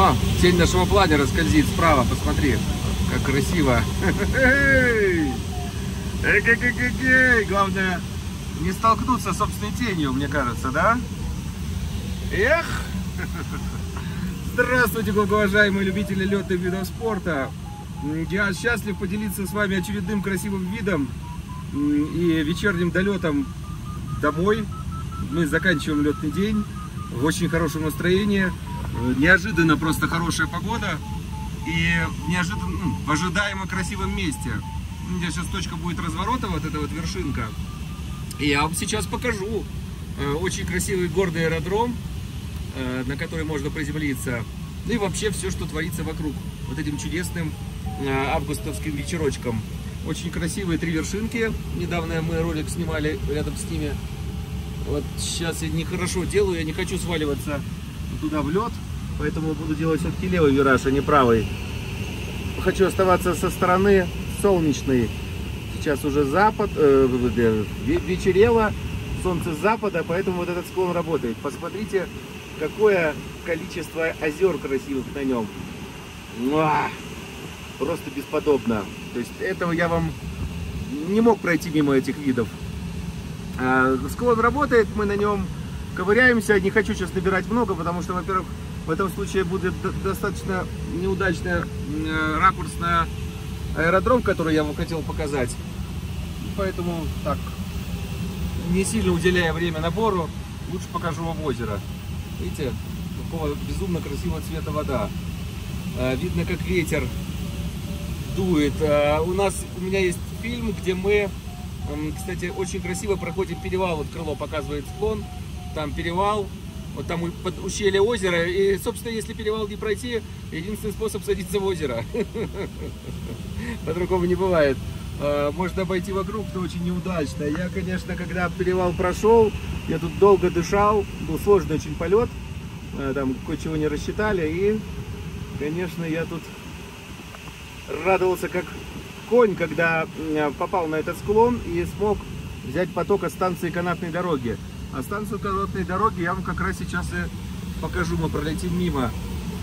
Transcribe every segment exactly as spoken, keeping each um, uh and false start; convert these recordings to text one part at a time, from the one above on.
О, тень нашего планера скользит справа, посмотри, как красиво. Главное, не столкнуться с собственной тенью, мне кажется, да? Эх! Здравствуйте, многоуважаемые любители летных видов спорта. Я счастлив поделиться с вами очередным красивым видом и вечерним долетом домой. Мы заканчиваем летный день в очень хорошем настроении. Неожиданно просто хорошая погода и неожиданно ну, в ожидаемо красивом месте. У меня сейчас точка будет разворота, вот эта вот вершинка. И я вам сейчас покажу очень красивый гордый аэродром, на который можно приземлиться. Ну и вообще все, что творится вокруг. Вот этим чудесным августовским вечерочком. Очень красивые три вершинки. Недавно мы ролик снимали рядом с ними. Вот сейчас я нехорошо делаю, я не хочу сваливаться туда в лед, поэтому буду делать все-таки левый вираж, а не правый. Хочу оставаться со стороны солнечной. Сейчас уже запад, э, вечерело, солнце с запада, поэтому вот этот склон работает. Посмотрите, какое количество озер красивых на нем. Уah! Просто бесподобно. То есть этого я вам не мог пройти мимо этих видов. Склон работает, мы на нем ковыряемся. Не хочу сейчас набирать много, потому что, во-первых, в этом случае будет достаточно неудачный ракурс на аэродром, который я вам хотел показать. Поэтому так, не сильно уделяя время набору, лучше покажу вам озеро. Видите, какого безумно красивого цвета вода. Видно, как ветер дует. У нас, у меня есть фильм, где мы, кстати, очень красиво проходим перевал. Вот крыло показывает склон, там перевал, вот там под ущелье озера. И, собственно, если перевал не пройти, единственный способ садиться в озеро. По-другому не бывает. Можно обойти вокруг, но очень неудачно. Я, конечно, когда перевал прошел, я тут долго дышал, был сложный очень полет, там кое-чего не рассчитали. И, конечно, я тут радовался как конь, когда попал на этот склон и смог взять поток от станции канатной дороги. А станцию канатной дороги я вам как раз сейчас и покажу. Мы пролетим мимо.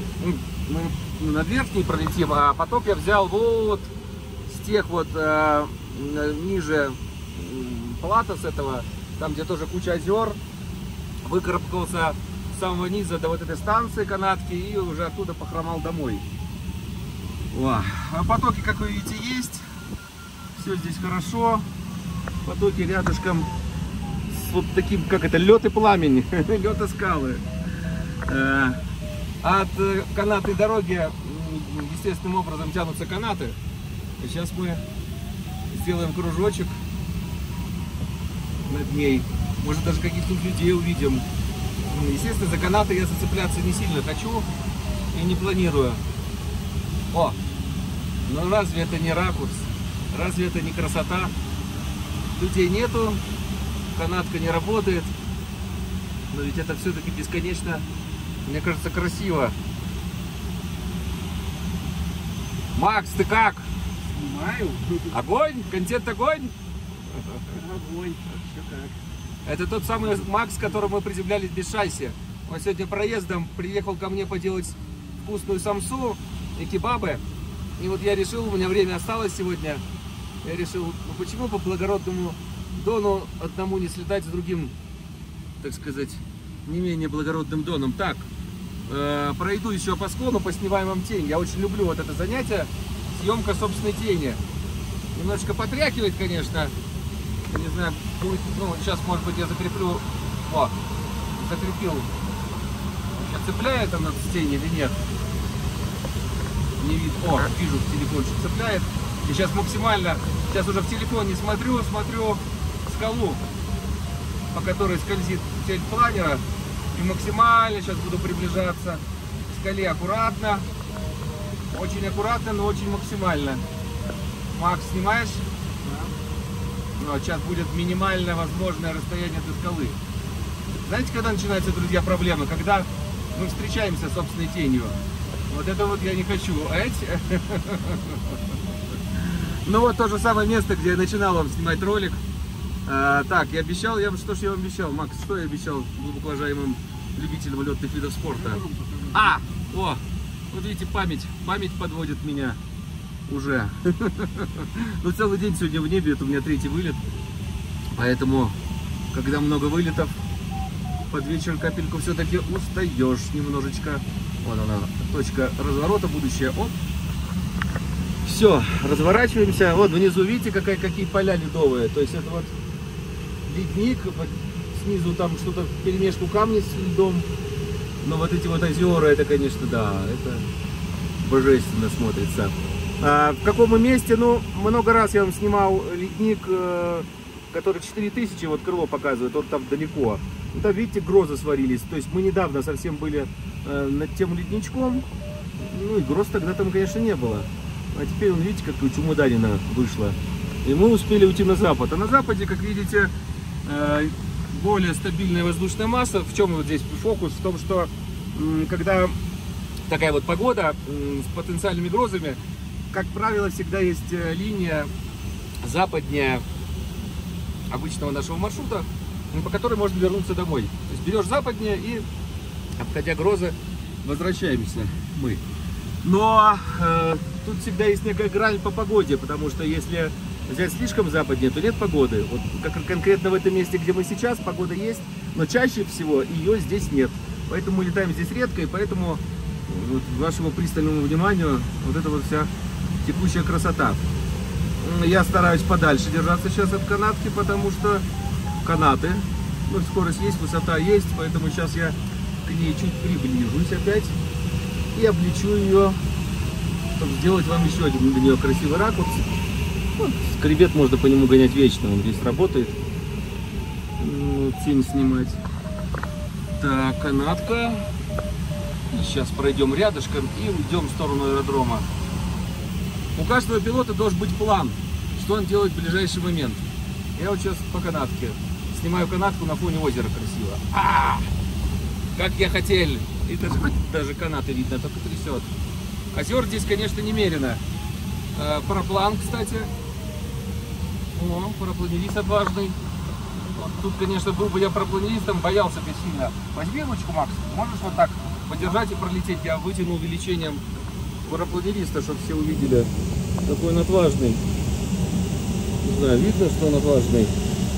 Мы над верхней пролетим, а поток я взял вот с тех вот э, ниже плата с этого, там где тоже куча озер. Выкарабкался с самого низа до вот этой станции канатки и уже оттуда похромал домой. О, а потоки, как вы видите, есть. Все здесь хорошо. Потоки рядышком с вот таким, как это, лед и пламень, лед и скалы. От канатной дороги естественным образом тянутся канаты. И сейчас мы сделаем кружочек над ней. Может, даже каких-то людей увидим. Естественно, за канаты я зацепляться не сильно хочу и не планирую. О! Но разве это не ракурс? Разве это не красота? Людей нету, канатка не работает. Но ведь это все-таки бесконечно, мне кажется, красиво. Макс, ты как? Снимаю. Огонь? Контент огонь? Огонь. Все как. Это тот самый Макс, с которым мы приземлялись без шасси. Он сегодня проездом приехал ко мне поделать вкусную самсу и кебабы. И вот я решил, у меня время осталось сегодня, я решил, ну почему по благородному дону одному не слетать с другим, так сказать, не менее благородным доном. Так, э, пройду еще по склону, поснимаем вам тень. Я очень люблю вот это занятие, съемка собственной тени. Немножечко потряхивает, конечно, не знаю, будет, ну сейчас, может быть, я закреплю, о, закрепил, сейчас цепляет она с тени или нет? Не видно. О, вижу, телефончик цепляет. И сейчас максимально, сейчас уже в телефон не смотрю, смотрю скалу, по которой скользит тень планера. И максимально сейчас буду приближаться к скале аккуратно. Очень аккуратно, но очень максимально. Макс, снимаешь? Да. Ну, сейчас будет минимальное возможное расстояние до скалы. Знаете, когда начинаются, друзья, проблемы? Когда мы встречаемся с собственной тенью. Вот это вот я не хочу. Ну вот то же самое место, где я начинал вам снимать ролик. А, так, я обещал, я что ж я вам обещал, Макс, что я обещал глубоко уважаемым любителям летных видов спорта? А, о, Вот видите, память, память подводит меня уже. Ну, целый день сегодня в небе, это у меня третий вылет. Поэтому, когда много вылетов, под вечер капельку все-таки устаешь немножечко. Вот она, точка разворота, будущее. Оп. Все, разворачиваемся. Вот внизу видите, какая, какие поля ледовые. То есть это вот ледник, снизу там что-то перемешку камня с льдом. Но вот эти вот озера, это, конечно, да, это божественно смотрится. А в каком месте? Ну, много раз я вам снимал ледник, который четыре тысячи, вот крыло показывает, он там далеко. Ну, там, видите, грозы сварились. То есть мы недавно совсем были э, над тем ледничком. Ну и гроз тогда там, конечно, не было. А теперь, он, видите, какая чемоданина вышла. И мы успели уйти на запад. А на западе, как видите, э, более стабильная воздушная масса. В чем вот здесь фокус? В том, что э, когда такая вот погода э, с потенциальными грозами, как правило, всегда есть линия западнее обычного нашего маршрута, по которой можно вернуться домой. То есть берешь западнее и, обходя грозы, возвращаемся мы. Но э, тут всегда есть некая грань по погоде, потому что если взять слишком западнее, то нет погоды. Вот как конкретно в этом месте, где мы сейчас, погода есть, но чаще всего ее здесь нет. Поэтому мы летаем здесь редко, и поэтому вот, вашему пристальному вниманию вот эта вот вся текущая красота. Я стараюсь подальше держаться сейчас от канатки, потому что канаты, ну, скорость есть, высота есть, поэтому сейчас я к ней чуть приближусь опять и облечу ее, чтобы сделать вам еще один для нее красивый ракурс. Вот, скребет можно по нему гонять вечно, он здесь работает. Вот, тень снимать. Так, канатка. Сейчас пройдем рядышком и уйдем в сторону аэродрома. У каждого пилота должен быть план, что он делает в ближайший момент. Я вот сейчас по канатке снимаю канатку на фоне озера красиво. А, -а, -а! Как я хотел! И даже, даже канаты видно, только трясет. Озер здесь, конечно, немерено. А, параплан, кстати. О, парапланерист отважный. Вот тут, конечно, был бы я парапланеристом, боялся бы сильно. Возьми ручку, Макс, можешь вот так подержать и пролететь. Я вытяну увеличением парапланериста, чтобы все увидели, какой он отважный. Не знаю, видно, что он отважный.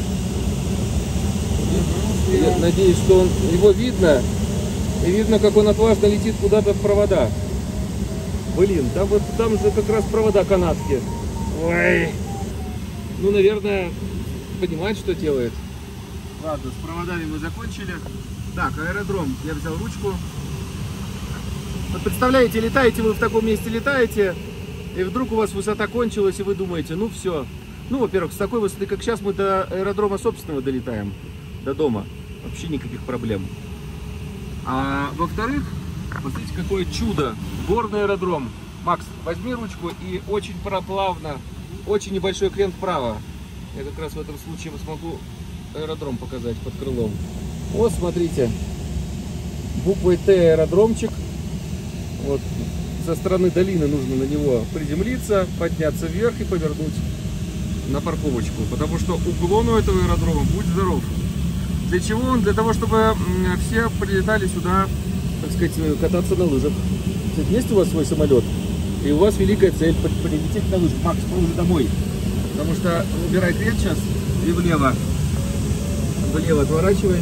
Я надеюсь, что он, его видно. И видно, как он отважно летит куда-то в провода. Блин, там вот там же как раз провода канатки. Ой. Ну, наверное, понимает, что делает. Ладно, с проводами мы закончили. Так, аэродром. Я взял ручку. Вот представляете, летаете вы в таком месте, летаете, и вдруг у вас высота кончилась, и вы думаете, ну все. Ну, во-первых, с такой высоты, как сейчас, мы до аэродрома собственного долетаем, до дома. Вообще никаких проблем. А во-вторых, посмотрите, какое чудо. Горный аэродром. Макс, возьми ручку и очень плавно, очень небольшой крен вправо. Я как раз в этом случае смогу аэродром показать под крылом. Вот, смотрите. Буквой Т аэродромчик. Вот со стороны долины нужно на него приземлиться, подняться вверх и повернуть на парковочку. Потому что уклон у этого аэродрома, будь здоров. Для чего он? Для того, чтобы все прилетали сюда, так сказать, кататься на лыжах. Есть у вас свой самолет, и у вас великая цель прилететь на лыжах. Макс, мы уже домой. Потому что убирай крен сейчас и влево. Влево отворачивай.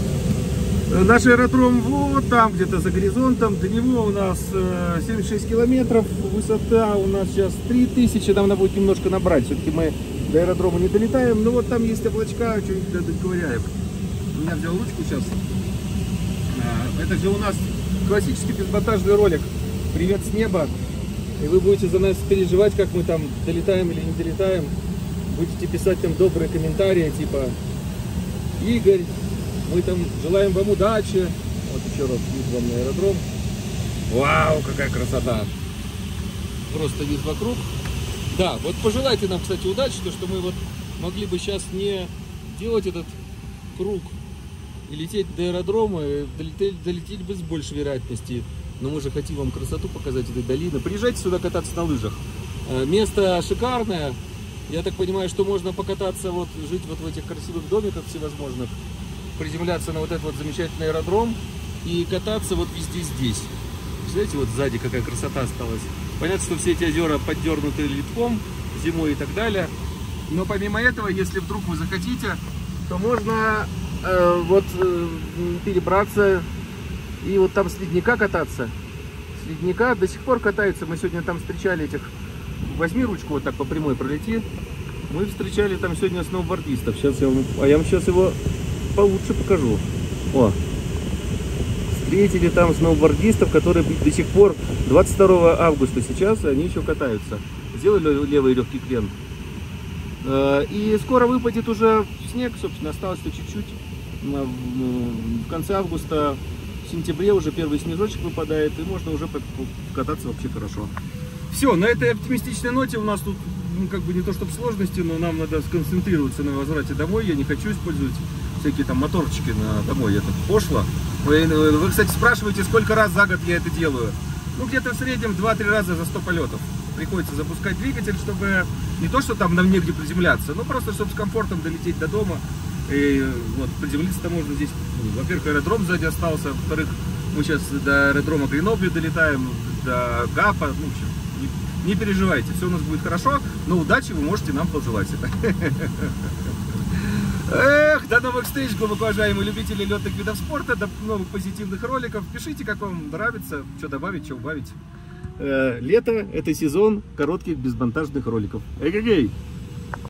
Наш аэродром вот там, где-то за горизонтом. До него у нас семьдесят шесть километров. Высота у нас сейчас три тысячи. Нам надо будет немножко набрать. Все-таки мы до аэродрома не долетаем. Но вот там есть облачка, что-нибудь доковыряем. Я взял ручку сейчас. Это же у нас классический безмонтажный ролик. Привет с неба. И вы будете за нас переживать, как мы там долетаем или не долетаем. Будете писать там добрые комментарии, типа: Игорь, мы там желаем вам удачи. Вот еще раз вид вам на аэродром. Вау, какая красота. Просто вид вокруг. Да, вот пожелайте нам, кстати, удачи, то что мы вот могли бы сейчас не делать этот круг и лететь до аэродрома, и долетели, долетели бы с большей вероятности. Но мы же хотим вам красоту показать этой долины. Приезжайте сюда кататься на лыжах. Место шикарное. Я так понимаю, что можно покататься, вот жить вот в этих красивых домиках всевозможных, приземляться на вот этот вот замечательный аэродром и кататься вот везде здесь. Представляете, вот сзади какая красота осталась. Понятно, что все эти озера поддернуты литком зимой и так далее. Но помимо этого, если вдруг вы захотите, то можно э, вот э, перебраться и вот там с ледника кататься. С ледника до сих пор катаются. Мы сегодня там встречали этих... Возьми ручку вот так по прямой пролети. Мы встречали там сегодня сноубордистов. Сейчас я вам... А я вам сейчас его получше покажу. О! Встретили там сноубордистов, которые до сих пор двадцать второго августа сейчас, они еще катаются. Сделали левый легкий крен. И скоро выпадет уже снег, собственно, осталось-то чуть-чуть. В конце августа, в сентябре уже первый снежочек выпадает, и можно уже кататься вообще хорошо. Все, на этой оптимистичной ноте у нас тут, ну, как бы не то чтобы сложности, но нам надо сконцентрироваться на возврате домой. Я не хочу использовать всякие там моторчики на домой, это пошло. Вы, вы, кстати, спрашиваете, сколько раз за год я это делаю. Ну, где-то в среднем два-три раза за сто полетов. Приходится запускать двигатель, чтобы не то, что там нам негде приземляться, но просто, чтобы с комфортом долететь до дома. И вот приземлиться-то можно здесь. Во-первых, аэродром сзади остался, во-вторых, мы сейчас до аэродрома Гренобли долетаем, до ГАПа. Ну, в общем, не, не переживайте, все у нас будет хорошо, но удачи вы можете нам пожелать. Эх, до новых встреч, глубоко уважаемые любители летных видов спорта, до новых позитивных роликов. Пишите, как вам нравится, что добавить, что убавить. Э, лето – это сезон коротких безмонтажных роликов. Эй-гей-гей!